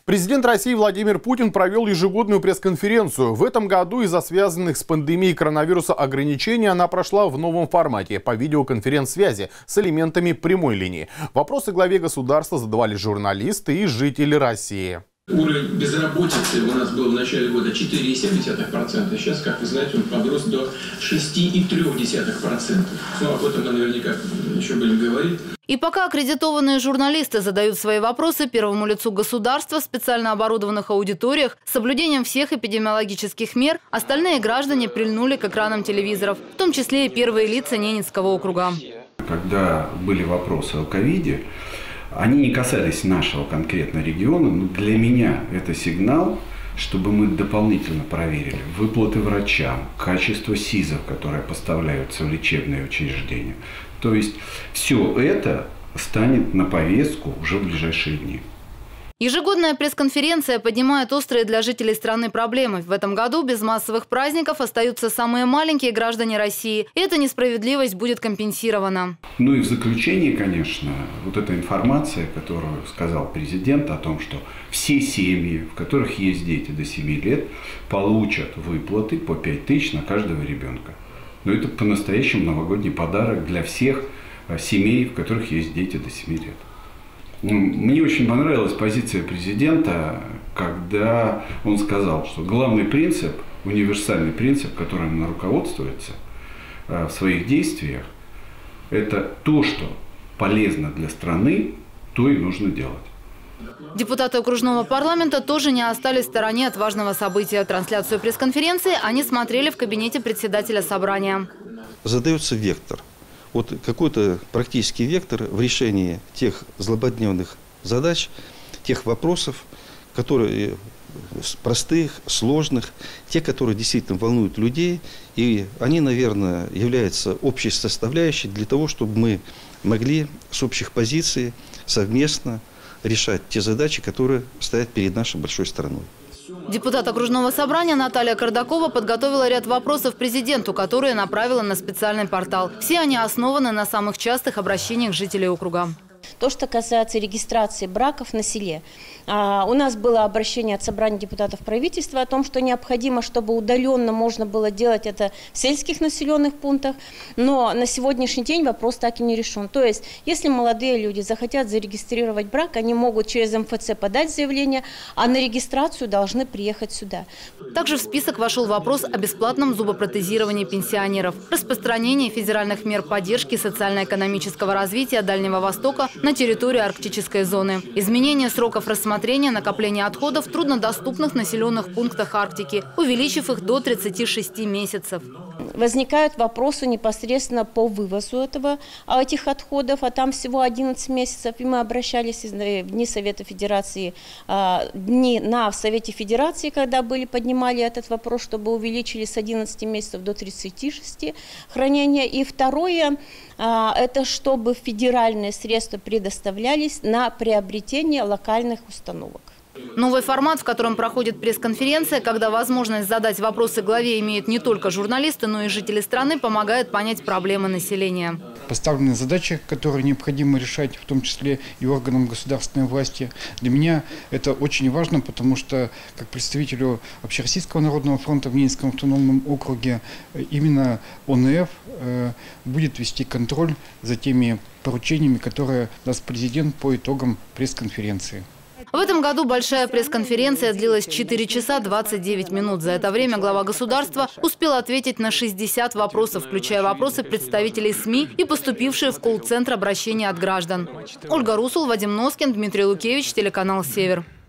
Президент России Владимир Путин провел ежегодную пресс-конференцию. В этом году из-за связанных с пандемией коронавируса ограничений она прошла в новом формате по видеоконференц-связи с элементами прямой линии. Вопросы главе государства задавали журналисты и жители России. Уровень безработицы у нас был в начале года 4,7%. Сейчас, как вы знаете, он подрос до 6,3%. Ну, об этом мы наверняка еще будем говорить. И пока аккредитованные журналисты задают свои вопросы первому лицу государства в специально оборудованных аудиториях с соблюдением всех эпидемиологических мер, остальные граждане прильнули к экранам телевизоров, в том числе и первые лица Ненецкого округа. Когда были вопросы о ковиде, они не касались нашего конкретно региона, но для меня это сигнал, чтобы мы дополнительно проверили выплаты врачам, качество СИЗов, которые поставляются в лечебные учреждения. То есть все это станет на повестку уже в ближайшие дни. Ежегодная пресс-конференция поднимает острые для жителей страны проблемы. В этом году без массовых праздников остаются самые маленькие граждане России. И эта несправедливость будет компенсирована. Ну и в заключение, конечно, вот эта информация, которую сказал президент о том, что все семьи, в которых есть дети до 7 лет, получат выплаты по 5 тысяч на каждого ребенка. Но это по-настоящему новогодний подарок для всех семей, в которых есть дети до 7 лет. Мне очень понравилась позиция президента, когда он сказал, что главный принцип, универсальный принцип, которым он руководствуется в своих действиях, это то, что полезно для страны, то и нужно делать. Депутаты окружного парламента тоже не остались в стороне от важного события. Трансляцию пресс-конференции они смотрели в кабинете председателя собрания. Задается вектор. Вот какой-то практический вектор в решении тех злободневных задач, тех вопросов, которые простых, сложных, те, которые действительно волнуют людей. И они, наверное, являются общей составляющей для того, чтобы мы могли с общих позиций совместно решать те задачи, которые стоят перед нашей большой страной. Депутат окружного собрания Наталья Кардакова подготовила ряд вопросов президенту, которые направила на специальный портал. Все они основаны на самых частых обращениях жителей округа. То, что касается регистрации браков на селе. У нас было обращение от собрания депутатов правительства о том, что необходимо, чтобы удаленно можно было делать это в сельских населенных пунктах. Но на сегодняшний день вопрос так и не решен. То есть, если молодые люди захотят зарегистрировать брак, они могут через МФЦ подать заявление, а на регистрацию должны приехать сюда. Также в список вошел вопрос о бесплатном зубопротезировании пенсионеров, распространении федеральных мер поддержки социально-экономического развития Дальнего Востока на территории арктической зоны, изменение сроков рассмотрения накопления отходов в труднодоступных населенных пунктах Арктики, увеличив их до 36 месяцев. Возникают вопросы непосредственно по вывозу этих отходов, а там всего 11 месяцев. И мы обращались в Дни Совета Федерации, в Совете Федерации, когда поднимали этот вопрос, чтобы увеличили с 11 месяцев до 36 хранения. И второе, это чтобы федеральные средства предоставлялись на приобретение локальных установок. Новый формат, в котором проходит пресс-конференция, когда возможность задать вопросы главе имеют не только журналисты, но и жители страны, помогает понять проблемы населения. Поставлены задачи, которые необходимо решать, в том числе и органам государственной власти. Для меня это очень важно, потому что, как представителю Общероссийского народного фронта в Ненецком автономном округе, именно ОНФ будет вести контроль за теми поручениями, которые даст президент по итогам пресс-конференции. В этом году большая пресс-конференция длилась 4 часа 29 минут. За это время глава государства успел ответить на 60 вопросов, включая вопросы представителей СМИ и поступившие в колл-центр обращения от граждан. Ольга Русул, Вадим Носкин, Дмитрий Лукевич, телеканал «Север».